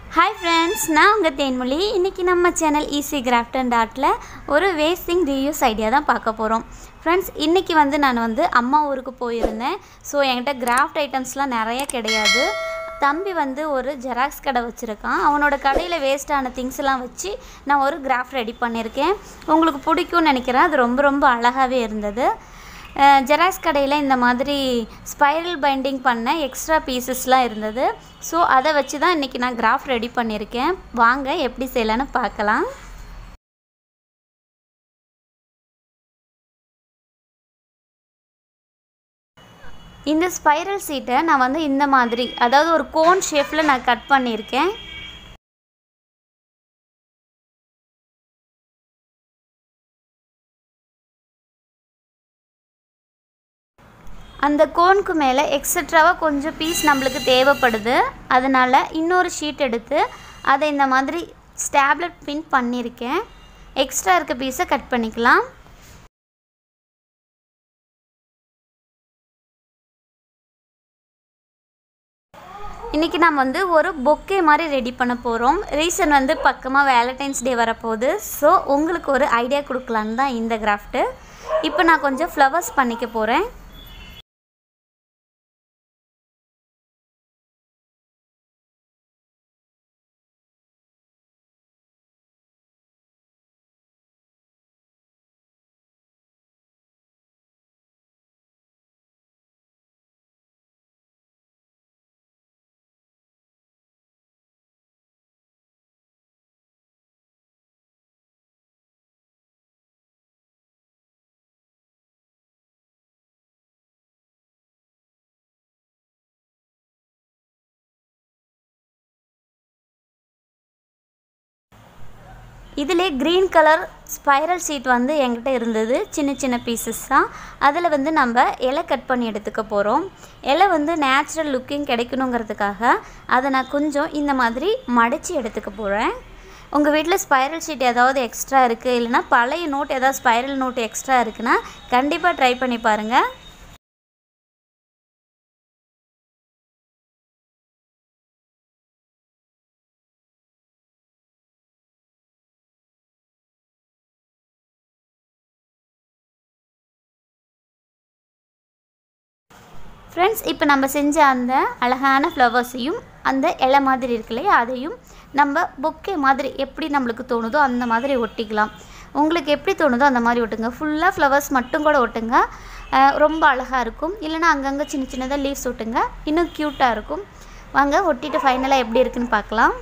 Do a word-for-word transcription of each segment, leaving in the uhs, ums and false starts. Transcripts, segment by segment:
Hi friends நான் உங்க தேன்மொழி இன்னைக்கு நம்ம சேனல் ஈஸி கிராஃப்ட் அண்ட் ஆர்ட்ல ஒரு வேஸ்டிங் ரீயூஸ் ஐடியா தான் பார்க்க போறோம் फ्रेंड्स இன்னைக்கு வந்து நான் வந்து அம்மா ஊருக்கு போயிருந்தேன் சோ என்கிட்ட கிராஃப்ட் ஐட்டம்ஸ்லாம் நிறைய கிடையாது தம்பி வந்து ஒரு ஜெராக்ஸ் கடை வச்சிருக்கான் அவனோட கடையில வேஸ்ட் ஆன திங்ஸ் எல்லாம் வச்சு நான் ஒரு கிராஃப்ட் ரெடி பண்ணிருக்கேன் உங்களுக்கு பிடிக்கும்னு நினைக்கிறேன் அது ரொம்ப ரொம்ப அழகாவே இருந்தது ஜெராக்ஸ் கடையில இந்த மாதிரி ஸ்பைரல் பைண்டிங் பண்ண எக்ஸ்ட்ரா பீசஸ்லாம் இருந்தது சோ அத வச்சு தான் இன்னைக்கு நான் கிராஃப்ட் ரெடி பண்ணிருக்கேன் வாங்க எப்படி செய்யலாம்னு பார்க்கலாம் இந்த ஸ்பைரல் சீட்டை நான் வந்து இந்த மாதிரி அதாவது ஒரு கோன் ஷேப்ல நான் கட் பண்ணிருக்கேன் அந்த கோனுக்கு மேலே எக்ஸ்ட்ராவா கொஞ்சம் பீஸ் நமக்கு தேவைப்படுது அதனால இன்னொரு ஷீட் எடுத்து அதை இந்த மாதிரி ஸ்டாப்லர் பின் பண்ணிருக்கேன் எக்ஸ்ட்ரா இருக்க பீஸை கட் பண்ணிக்கலாம் இன்னைக்கு நாம வந்து ஒரு பொக்கே மாதிரி ரெடி பண்ண போறோம் ரீசன் வந்து பக்கமா வேலண்டைன்ஸ் டே வரப்போகுது சோ உங்களுக்கு ஒரு ஐடியா கொடுக்கலாம்னு தான் இந்த கிராஃப்ட் இப்போ நான் கொஞ்சம் ஃப்ளவர்ஸ் பண்ணிக்க போறேன் இதிலே green கலர் ஸ்பைரல் ஷீட் வந்து என்கிட்ட இருந்தது சின்ன சின்ன பீசஸ் தான் அதில வந்து நம்ம இலை கட் பண்ணி எடுத்துக்க போறோம் இலை வந்து நேச்சுரல் லுக்கிங் கிடைக்கணும்ங்கிறதுக்காக அத நான் கொஞ்சம் இந்த மாதிரி மடிச்சி எடுத்துக்க போறேன் உங்க வீட்ல ஸ்பைரல் ஷீட் ஏதாவது எக்ஸ்ட்ரா இருக்கு இல்லனா பழைய நோட் ஏதாவது ஸ்பைரல் நோட் எக்ஸ்ட்ரா இருக்குனா கண்டிப்பா ட்ரை பண்ணி பாருங்க फ्रेंड्स இப்போ நம்ம செஞ்ச அந்த அழகான ஃப்ளவர்ஸையும் அந்த இலை மாதிரி இருக்குலையா அதையும் நம்ம பொக்கே மாதிரி எப்படி நமக்கு தோணுதோ அந்த மாதிரி ஒட்டிக்கலாம் உங்களுக்கு எப்படி தோணுதோ அந்த மாதிரி ஒட்டுங்க ஃபுல்லா ஃப்ளவர்ஸ் மட்டும் கூட ஒட்டுங்க ரொம்ப அழகா இருக்கும் இல்லனா அங்கங்க சின்ன சின்னதா லீவ்ஸ் ஒட்டுங்க இன்னும் கியூட்டா இருக்கும் வாங்க ஒட்டிட்டு ஃபைனலா எப்படி இருக்குன்னு பார்க்கலாம்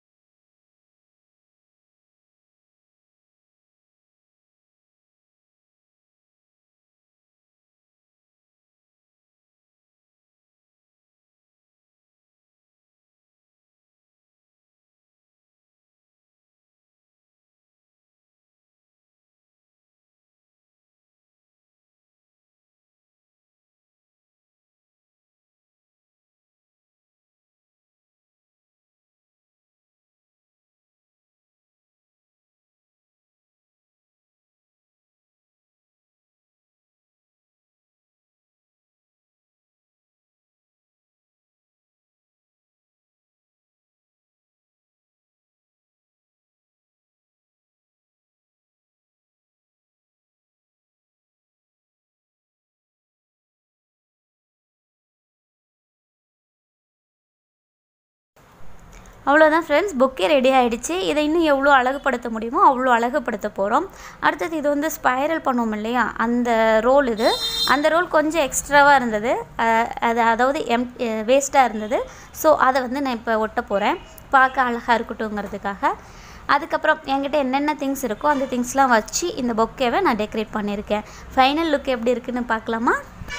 அவ்வளவுதான் फ्रेंड्स பொக்கே ரெடி ஆயிடுச்சு இதை இன்னும் எவ்வளவு அழகுபடுத்த முடியுமோ அவ்வளவு அழகுபடுத்த போறோம் அடுத்து இது வந்து ஸ்பைரல் பண்ணுவோம் இல்லையா அந்த ரோல் இது அந்த ரோல் கொஞ்சம் எக்ஸ்ட்ராவா இருந்தது அது அதாவது வேஸ்டா இருந்தது சோ அத வந்து நான் இப்ப ஒட்ட போறேன் பார்க்க அழகா இருக்கட்டும்ங்கிறதுக்காக அதுக்கு அப்புறம் என்கிட்ட என்னென்ன திங்ஸ் இருக்கோ அந்த திங்ஸ்லாம் வச்சு இந்த பொக்கேவை நான் டெக்கரேட் பண்ணிருக்கேன் ஃபைனல் லுக் எப்படி இருக்குன்னு பார்க்கலாமா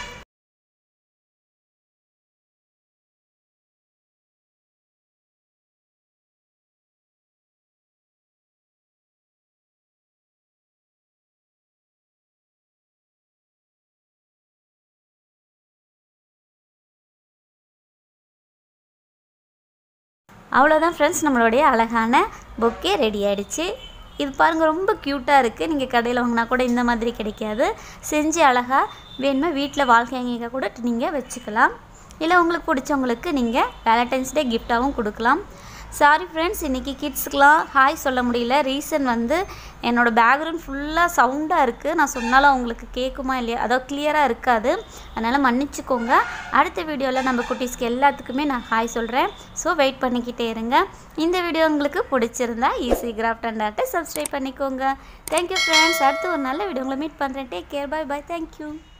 அவ்வளவுதான் फ्रेंड्स நம்மளுடைய அழகான பொக்கே ரெடி ஆயிடுச்சு இது பாருங்க ரொம்ப கியூட்டா இருக்கு நீங்க கடையில வாங்குனா கூட இந்த மாதிரி கிடைக்காது செஞ்சு அழகா வேணுமா வீட்ல வால் ஹேங்கிங்க கூட நீங்க வெச்சுக்கலாம் இல்ல உங்களுக்கு பிடிச்சவங்களுக்கு நீங்க வேலண்டைன்ஸ் டே gift-ஆவும் கொடுக்கலாம் சாரி ஃப்ரெண்ட்ஸ், இன்றைக்கி கிட்ஸுக்கெலாம் ஹாய் சொல்ல முடியல. ரீசன் வந்து என்னோடய பேக்ரவுண்ட் ஃபுல்லாக சவுண்டாக இருக்குது. நான் சொன்னாலும் அவங்களுக்கு கேட்குமா இல்லையா, அதாவது கிளியராக இருக்காது. அதனால் மன்னிச்சுக்கோங்க. அடுத்த வீடியோவில் நம்ம குட்டீஸ்க்கு எல்லாத்துக்குமே நான் ஹாய் சொல்கிறேன். ஸோ வெயிட் பண்ணிக்கிட்டே இருங்க. இந்த வீடியோ உங்களுக்கு பிடிச்சிருந்தா ஈஸி கிராஃப்ட் அண்ட் ஆர்ட்டை சப்ஸ்கிரைப் பண்ணிக்கோங்க. Thank you friends. அடுத்து ஒரு நல்ல வீடியோ உங்களை மீட் பண்ணுறேன். Take care. Bye bye. Thank you.